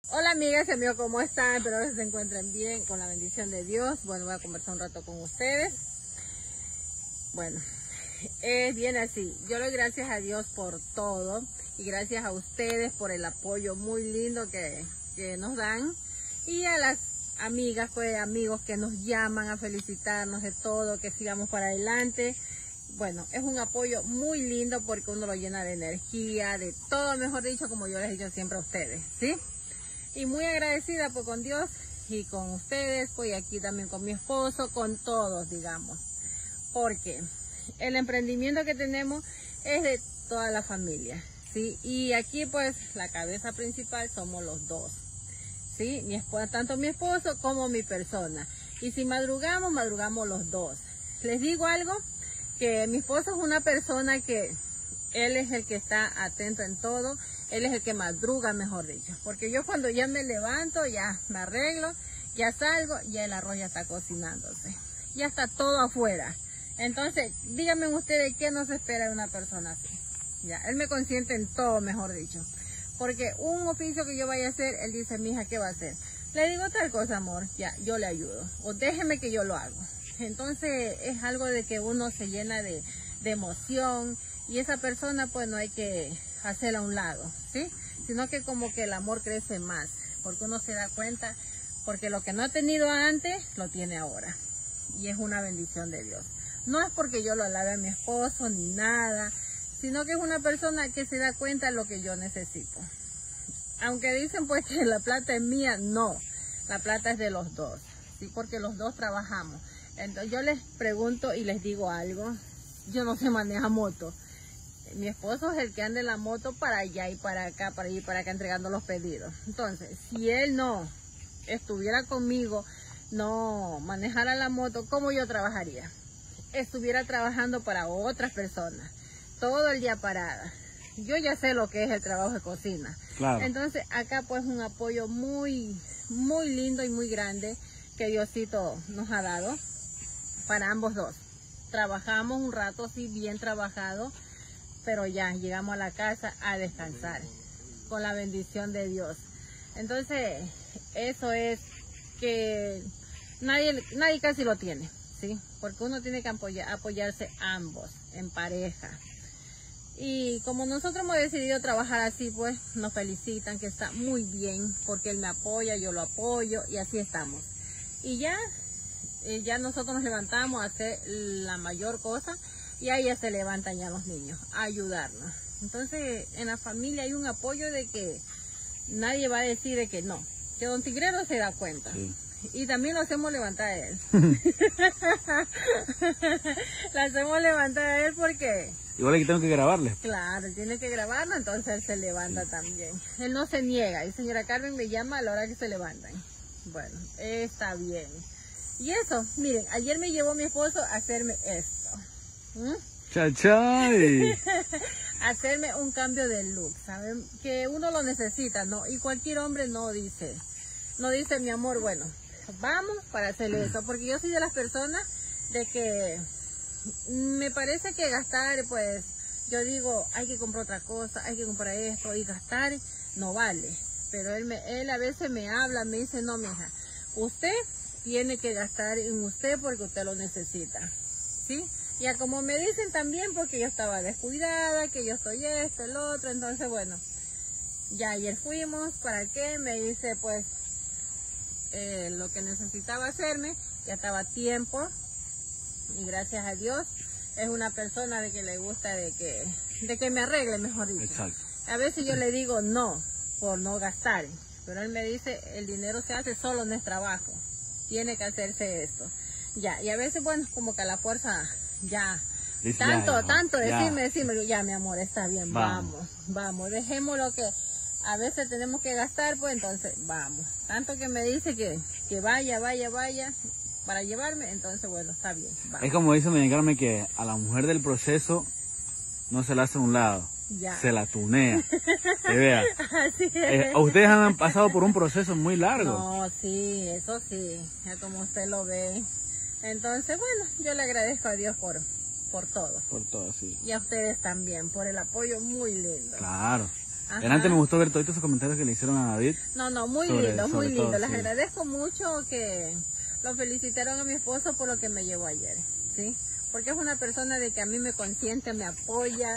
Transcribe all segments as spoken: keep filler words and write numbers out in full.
Hola amigas y amigos, ¿cómo están? Espero que se encuentren bien, con la bendición de Dios. Bueno, voy a conversar un rato con ustedes. Bueno, es bien así. Yo le doy gracias a Dios por todo y gracias a ustedes por el apoyo muy lindo que, que nos dan, y a las amigas, pues amigos que nos llaman a felicitarnos de todo, que sigamos para adelante. Bueno, es un apoyo muy lindo porque uno lo llena de energía, de todo, mejor dicho, como yo les he dicho siempre a ustedes, ¿sí? Y muy agradecida pues con Dios y con ustedes, pues y aquí también con mi esposo, con todos, digamos. Porque el emprendimiento que tenemos es de toda la familia, ¿sí? Y aquí pues la cabeza principal somos los dos, ¿sí? Mi esposa, tanto mi esposo como mi persona. Y si madrugamos, madrugamos los dos. Les digo algo, que mi esposo es una persona que él es el que está atento en todo, él es el que madruga, mejor dicho. Porque yo cuando ya me levanto, ya me arreglo, ya salgo, ya el arroz ya está cocinándose, ya está todo afuera. Entonces, díganme ustedes qué nos espera de una persona así. Ya, él me consiente en todo, mejor dicho. Porque un oficio que yo vaya a hacer, él dice, mija, ¿qué va a hacer? Le digo tal cosa, amor, ya, yo le ayudo. O déjeme que yo lo hago. Entonces, es algo de que uno se llena de, de emoción. Y esa persona, pues, no hay que hacerla a un lado, ¿sí? Sino que como que el amor crece más. Porque uno se da cuenta, porque lo que no ha tenido antes, lo tiene ahora. Y es una bendición de Dios. No es porque yo lo alabe a mi esposo, ni nada, sino que es una persona que se da cuenta de lo que yo necesito. Aunque dicen pues que la plata es mía, no, la plata es de los dos, sí, porque los dos trabajamos. Entonces yo les pregunto y les digo algo, yo no sé manejar moto. Mi esposo es el que anda en la moto para allá y para acá, para ir para acá entregando los pedidos. Entonces, si él no estuviera conmigo, no manejara la moto, ¿cómo yo trabajaría? Estuviera trabajando para otras personas, todo el día parada. Yo ya sé lo que es el trabajo de cocina. Claro. Entonces acá pues un apoyo muy, muy lindo y muy grande que Diosito nos ha dado para ambos dos. Trabajamos un rato, sí, bien trabajado, pero ya llegamos a la casa a descansar con la bendición de Dios. Entonces eso es que nadie, nadie casi lo tiene, ¿sí? Porque uno tiene que apoyar, apoyarse ambos en pareja. Y como nosotros hemos decidido trabajar así, pues nos felicitan, que está muy bien, porque él me apoya, yo lo apoyo y así estamos. Y ya, eh, ya nosotros nos levantamos a hacer la mayor cosa y ahí ya se levantan ya los niños a ayudarnos. Entonces en la familia hay un apoyo de que nadie va a decir de que no, que don Tigrero se da cuenta. Sí. Y también lo hacemos levantar a él. Lo hacemos levantar a él porque... Igual que tengo que grabarle. Claro, él tiene que grabarlo, entonces él se levanta sí. también. Él no se niega, y señora Carmen me llama a la hora que se levantan. Bueno, está bien. Y eso, miren, ayer me llevó mi esposo a hacerme esto. ¿Mm? ¡Chachay! Hacerme un cambio de look, ¿saben? Que uno lo necesita, ¿no? Y cualquier hombre no dice, no dice, mi amor, bueno, vamos para hacerle eso. Porque yo soy de las personas de que... me parece que gastar, pues, yo digo, hay que comprar otra cosa, hay que comprar esto, y gastar no vale. Pero él, me, él a veces me habla, me dice, no, mija, usted tiene que gastar en usted porque usted lo necesita, ¿sí? Ya como me dicen también, porque yo estaba descuidada, que yo estoy esto, el otro, entonces, bueno, ya ayer fuimos, ¿para qué? Me dice, pues, eh, lo que necesitaba hacerme, ya estaba a tiempo. Y gracias a Dios es una persona de que le gusta de que de que me arregle, mejor dicho. Exacto. A veces yo le digo no, por no gastar, pero él me dice, el dinero se hace solo, no es trabajo, tiene que hacerse esto. Ya, y a veces, bueno, como que a la fuerza, ya, dice, tanto, ya, tanto, ya. decirme, decirme, ya, mi amor, está bien, vamos, vamos, vamos dejemos lo que a veces tenemos que gastar, pues entonces, vamos. Tanto que me dice que, que vaya, vaya, vaya, para llevarme, entonces bueno, está bien. Vamos. Es como dice Doña Carmen, que a la mujer del proceso no se la hace a un lado, ya. se la tunea. Que vea. Así es. Eh, ustedes han pasado por un proceso muy largo. No, sí, eso sí, es como usted lo ve. Entonces, bueno, yo le agradezco a Dios por, por todo. Por todo, sí. Y a ustedes también, por el apoyo muy lindo. Claro. Antes me gustó ver todos esos comentarios que le hicieron a David. No, no, muy sobre, lindo, muy lindo. Todo, Les sí. agradezco mucho que lo felicitaron a mi esposo por lo que me llevó ayer, ¿sí? Porque es una persona de que a mí me consiente, me apoya.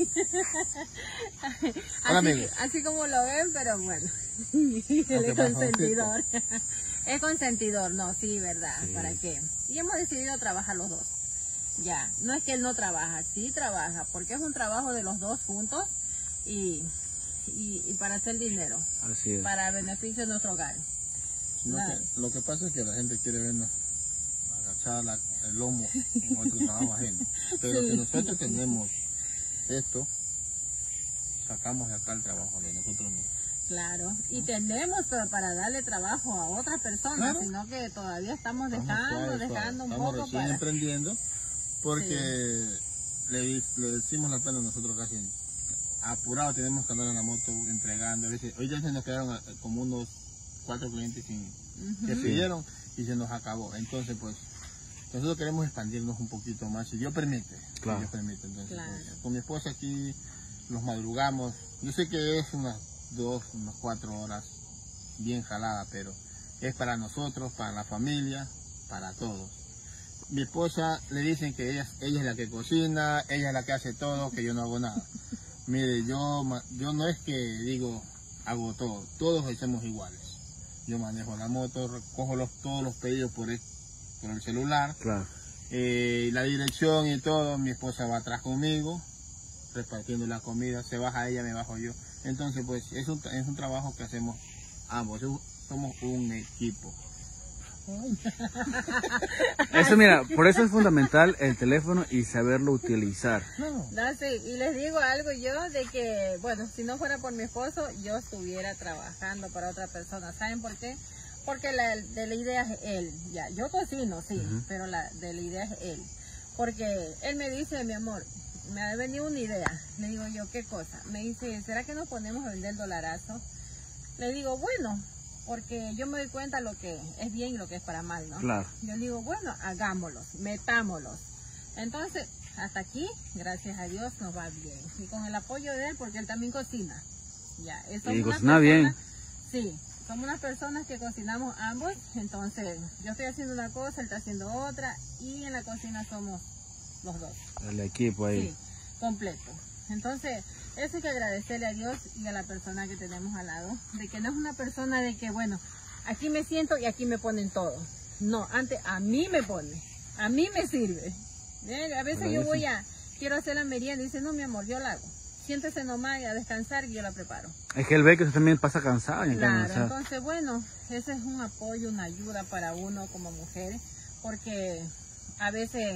así, así como lo ven, pero bueno, él es consentidor. Es consentidor, no, sí, verdad, sí. ¿Para qué? Y hemos decidido trabajar los dos. Ya, no es que él no trabaja, sí trabaja, porque es un trabajo de los dos juntos y, y, y para hacer dinero, así es. Para beneficio de nuestro hogar. No, que, lo que pasa es que la gente quiere vernos agachar la, el lomo en otro trabajo ajeno, pero sí. Si nosotros tenemos esto, sacamos de acá el trabajo de nosotros mismos. Claro, y tenemos pero para darle trabajo a otras personas, claro. Sino que todavía estamos dejando, estamos dejando un estamos poco recién para... emprendiendo, porque sí. le, le decimos la pena nosotros casi apurado, tenemos que andar en la moto entregando, a veces, hoy ya se nos quedaron como unos cuatro clientes sin, uh-huh. que pidieron y se nos acabó, entonces pues nosotros queremos expandirnos un poquito más, si Dios permite, claro. si Dios permite, entonces claro. Pues, con mi esposa aquí nos madrugamos, yo sé que es unas dos, unas cuatro horas bien jalada, pero es para nosotros, para la familia, para todos. Mi esposa le dicen que ella, ella es la que cocina, ella es la que hace todo, que yo no hago nada. Mire, yo, yo no es que digo, hago todo, todos hacemos iguales. Yo manejo la moto, recojo los, todos los pedidos por el, por el celular, claro. eh, la dirección y todo, mi esposa va atrás conmigo, repartiendo la comida, se baja ella, me bajo yo. Entonces, pues, es un, es un trabajo que hacemos ambos, somos un equipo. Eso, mira, por eso es fundamental el teléfono y saberlo utilizar. No, sí, y les digo algo yo, de que, bueno, si no fuera por mi esposo, yo estuviera trabajando para otra persona. ¿Saben por qué? Porque la de la idea es él, ya, yo cocino, sí, uh-huh. Pero la de la idea es él. Porque él me dice, mi amor, me ha venido una idea. Le digo yo, ¿qué cosa? Me dice, ¿será que nos ponemos a vender dolarazo? Le digo, bueno, porque yo me doy cuenta lo que es bien y lo que es para mal, ¿no? Claro. Yo le digo, bueno, hagámoslos, metámoslos. Entonces, hasta aquí, gracias a Dios, nos va bien. Y con el apoyo de él, porque él también cocina. Ya, y cocina bien. Sí, somos unas personas que cocinamos ambos. Entonces, yo estoy haciendo una cosa, él está haciendo otra. Y en la cocina somos los dos. El equipo ahí. Sí, completo. Entonces, eso hay que agradecerle a Dios y a la persona que tenemos al lado, de que no es una persona de que, bueno, aquí me siento y aquí me ponen todo. No, antes a mí me pone, a mí me sirve. ¿Eh? A veces bueno, yo voy a, quiero hacer la merienda y dice, no, mi amor, yo la hago. Siéntese nomás a descansar y yo la preparo. Es que él ve que usted también pasa cansado. Claro, cansado. Entonces, bueno, ese es un apoyo, una ayuda para uno como mujer, porque a veces...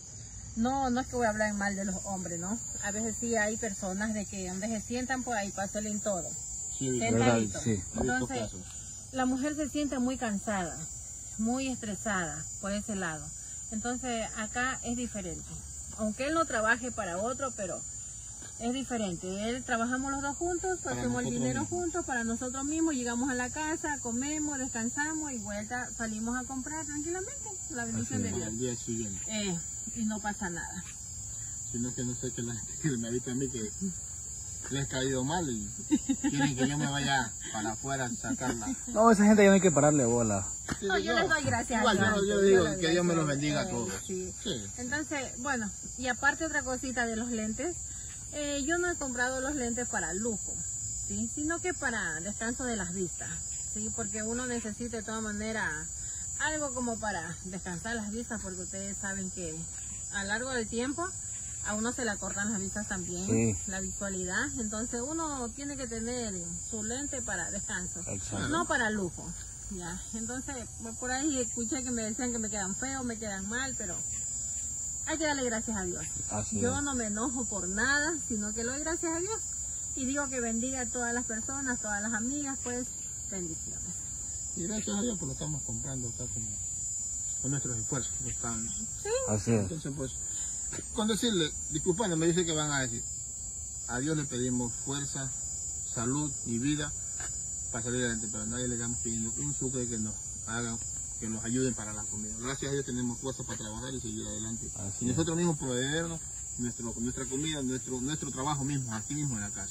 No, no es que voy a hablar mal de los hombres, ¿no? A veces sí hay personas de que donde se sientan, pues ahí pasen todo. Sí, verdad, sí. Entonces, la mujer se siente muy cansada, muy estresada por ese lado. Entonces, acá es diferente. Aunque él no trabaje para otro, pero es diferente. Él trabajamos los dos juntos, hacemos el dinero mismos. juntos para nosotros mismos, llegamos a la casa, comemos, descansamos y vuelta salimos a comprar tranquilamente. La bendición de Dios. Al día siguiente. Eh, y no pasa nada. Sino que no sé que la gente que me avisa a mí que les ha caído mal y quieren que yo me vaya para afuera a sacarla. No, esa gente ya no hay que pararle bola. Sí, no, yo, yo les doy gracias igual, a Dios. Yo, yo digo yo que Dios me los bendiga eh, a todos. Sí. Sí. Entonces, bueno, y aparte otra cosita de los lentes, eh, yo no he comprado los lentes para lujo, ¿sí? Sino que para descanso de las vistas, ¿sí? Porque uno necesita de todas maneras algo como para descansar las vistas, porque ustedes saben que a lo largo del tiempo a uno se le acortan las vistas también, sí. La visualidad, entonces uno tiene que tener su lente para descanso, exacto. No para lujo, ya. Entonces por ahí escuché que me decían que me quedan feos, me quedan mal, pero hay que darle gracias a Dios. Así Yo es. no me enojo por nada, sino que le doy gracias a Dios y digo que bendiga a todas las personas, todas las amigas, pues bendiciones. Y gracias a Dios pues lo estamos comprando acá como con nuestros esfuerzos. Están... Sí. Así es. Entonces pues, con decirle, disculpando, me dice que van a decir, a Dios le pedimos fuerza, salud y vida para salir adelante, pero a nadie le damos pidiendo un sucre que nos hagan, que nos ayuden para la comida. Gracias a Dios tenemos fuerza para trabajar y seguir adelante. Así y nosotros mismos proveernos nuestro, nuestra comida, nuestro, nuestro trabajo mismo, aquí mismo en la casa.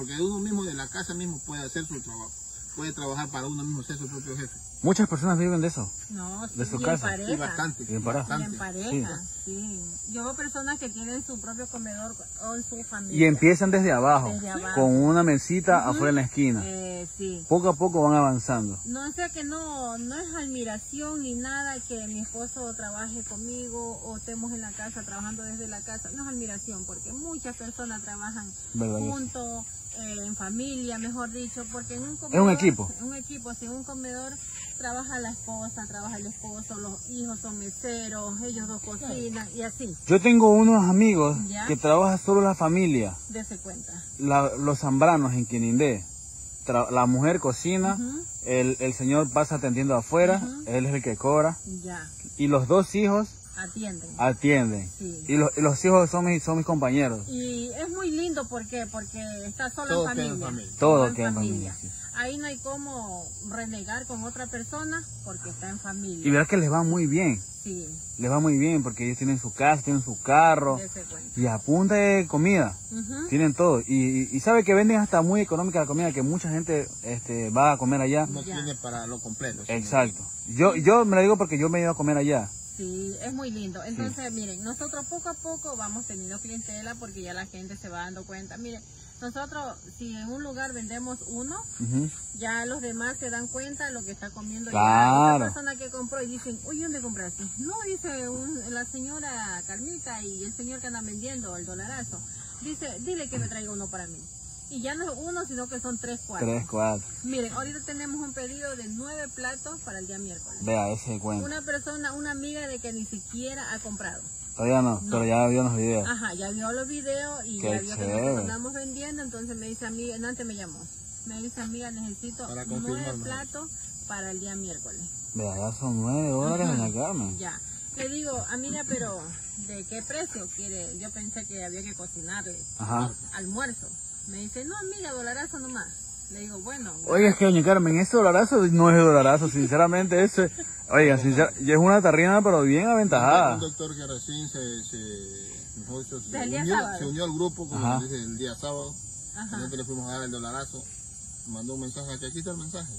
porque uno mismo de la casa mismo puede hacer su trabajo, puede trabajar para uno mismo, ser su propio jefe. Muchas personas viven de eso. No, sí, de su y casa. en pareja. Sí, bastante. Y en pareja. Y en pareja, sí. sí. Yo veo personas que tienen su propio comedor o en su familia. Y empiezan desde abajo, desde abajo. con una mesita uh-huh. afuera en la esquina. Eh, sí. Poco a poco van avanzando. No, o sea que no, no es admiración ni nada que mi esposo trabaje conmigo o estemos en la casa trabajando desde la casa. No es admiración, porque muchas personas trabajan juntos, eh, en familia, mejor dicho, porque en un comedor... Es un equipo. Un equipo, sí, en un comedor trabaja la esposa, trabaja el esposo, los hijos son meseros, ellos dos cocinan y así. Yo tengo unos amigos ¿Ya? que trabajan solo la familia. Dese cuenta. La, los zambranos en Quinindé. Tra la mujer cocina, uh-huh. el, el señor pasa atendiendo afuera, uh-huh. él es el que cobra. Ya. Y los dos hijos atienden. Atienden. Sí. Y, los, y los hijos son mis, son mis compañeros. Y es muy lindo, ¿por qué? Porque está solo Todo en familia. en familia. Todo queda en familia. Sí. Ahí no hay como renegar con otra persona porque está en familia. Y verás que les va muy bien. Sí. Les va muy bien porque ellos tienen su casa, tienen su carro. Y a punta de comida. Uh-huh. Tienen todo. Y, y, y sabe que venden hasta muy económica la comida, que mucha gente este, va a comer allá. No tiene para lo completo. Exacto. Yo, yo me lo digo porque yo me he ido a comer allá. Sí, es muy lindo. Entonces, sí. miren, nosotros poco a poco vamos teniendo clientela porque ya la gente se va dando cuenta. Miren, nosotros, si en un lugar vendemos uno, uh-huh. ya los demás se dan cuenta de lo que está comiendo. Claro. Ya esa persona que compró y dicen, oye, ¿dónde compraste? No, dice un, la señora Carmita y el señor que anda vendiendo el dolarazo. Dice, dile que me traiga uno para mí. Y ya no es uno, sino que son tres, cuatro. Tres, cuatro. Miren, ahorita tenemos un pedido de nueve platos para el día miércoles. Vea, ese cuento. Una persona, una amiga de que ni siquiera ha comprado. Todavía no, no, pero ya vio los videos. Ajá, ya vio los videos y Qué ya vio chévere. que nosotros andamos vendiendo, entonces me dice amiga, antes me llamó. Me dice amiga, necesito nueve platos para el día miércoles. Vea, ya son nueve dólares, uh-huh. doña Carmen. Ya. Le digo, amiga, pero ¿de qué precio quiere? Yo pensé que había que cocinarle Ajá. almuerzo. Me dice, no, amiga, dolarazo nomás. Le digo, bueno. Oiga, es que doña Carmen, ese dolarazo no es dolarazo, sinceramente, ese, oiga, sincer, ya es una tarrina, pero bien aventajada. Un doctor que recién se, se, mejor dicho, se, unió, se unió al grupo, como dije, el día sábado. Ajá. Nosotros le fuimos a dar el dolarazo, mandó un mensaje, aquí, aquí está el mensaje.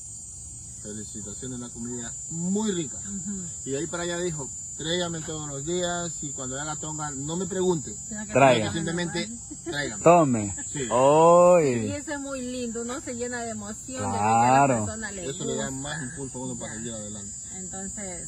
Felicitaciones, la comida muy rica. Uh-huh. Y de ahí para allá dijo, tráigame todos los días y cuando ya la tengan, no me pregunte. Traiga. Simplemente tráigame. Tome. Sí. Oye. Y eso es muy lindo, uno se llena de emoción. Claro. De que a la persona le eso le da más impulso a uno para seguir adelante. Entonces,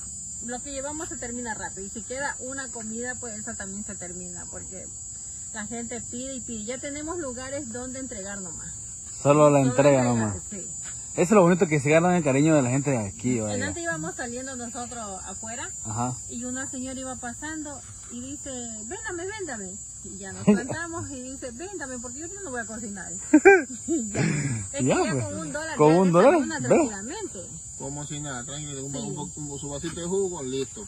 lo que llevamos se termina rápido. Y si queda una comida, pues esa también se termina. Porque la gente pide y pide. Ya tenemos lugares donde entregar nomás. Solo la entrega nomás. Sí. Eso es lo bonito, que se ganan el cariño de la gente de aquí. Vaya. Antes íbamos saliendo nosotros afuera. Ajá. Y una señora iba pasando y dice, véndame, véndame. Y ya nos plantamos y dice, véndame porque yo no voy a cocinar. Y ya. Es que ya, ya con un dólar. Con un dólar. Tranquilamente. Como si nada, tranquilo, un, sí. un, un, un, su vasito de jugo, listo.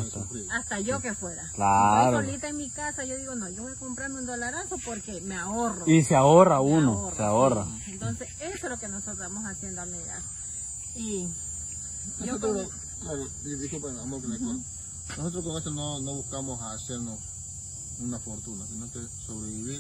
Hasta yo que fuera. Claro. Si estoy solita en mi casa, yo digo, no, yo voy a comprarme un dolarazo porque me ahorro. Y se ahorra me uno, ahorro, se ahorra. Sí. Entonces, eso es lo que nosotros estamos haciendo, amigas. Y nosotros, yo con... claro, disculpen, amor, que uh-huh. nosotros con esto no, no buscamos hacernos una fortuna, sino que sobrevivir.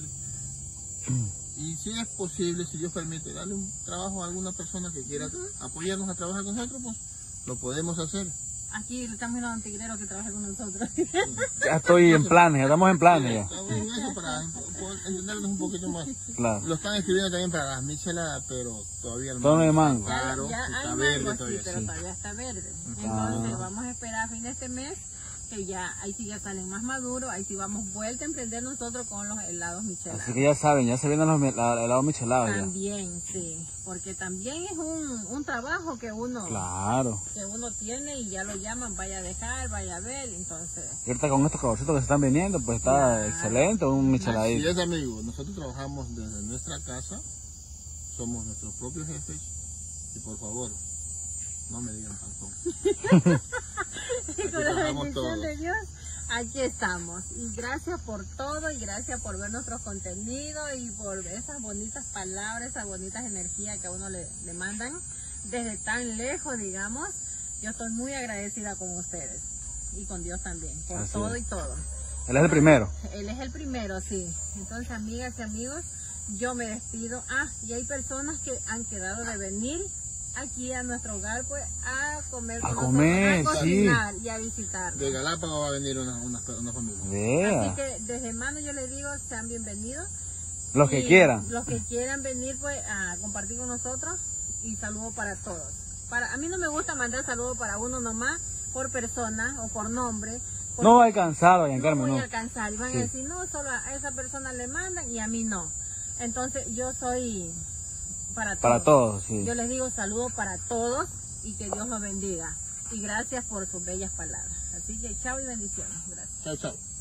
Y si es posible, si Dios permite, darle un trabajo a alguna persona que quiera uh-huh. apoyarnos a trabajar con nosotros, pues lo podemos hacer. Aquí estamos viendo a un tigrero que trabaja con nosotros. Ya estoy en planes, ya estamos en planes ya. Estamos en eso para entendernos un poquito más. Claro. Lo están escribiendo también para las micheladas, pero todavía el mango. ¿Dónde el mango? Claro, ya está hay verde mango, todavía. Sí, pero sí. todavía está verde. Entonces ah. vamos a esperar a fin de este mes. Que ya, ahí sí ya salen más maduros, ahí sí vamos vuelta a emprender nosotros con los helados michelados. Así que ya saben, ya se vienen los helados michelados. También, ya. Sí, porque también es un, un trabajo que uno claro. que uno tiene y ya lo llaman, vaya a dejar, vaya a ver, entonces. Y ahorita con estos caballitos que se están vendiendo, pues está claro. excelente, un micheladito. Así es, amigo, nosotros trabajamos desde nuestra casa, somos nuestros propios jefes y por favor, no me digan panzón. Con la bendición de Dios, aquí estamos. Y gracias por todo y gracias por ver nuestros contenidos y por esas bonitas palabras, esas bonitas energías que a uno le, le mandan desde tan lejos, digamos. Yo estoy muy agradecida con ustedes y con Dios también, por Así todo es. y todo. Él es el primero. Él es el primero, sí. Entonces, amigas y amigos, yo me despido. Ah, y hay personas que han quedado de venir aquí a nuestro hogar, pues, a comer con a comer, nosotros, a cocinar, sí, y a visitar. De Galápagos va a venir una, una, una familia. Vea. Así que desde mano yo les digo, sean bienvenidos. Los que quieran. Los que quieran venir, pues, a compartir con nosotros, y saludo para todos. Para, a mí no me gusta mandar saludos para uno nomás, por persona o por nombre. No va a alcanzar, doña no Carmen, voy no. a alcanzar, y van sí. a decir, no, solo a esa persona le mandan y a mí no. Entonces yo soy para todos. Para todos, sí. Yo les digo saludos para todos y que Dios los bendiga. Y gracias por sus bellas palabras. Así que chao y bendiciones. Gracias. Chao, chao.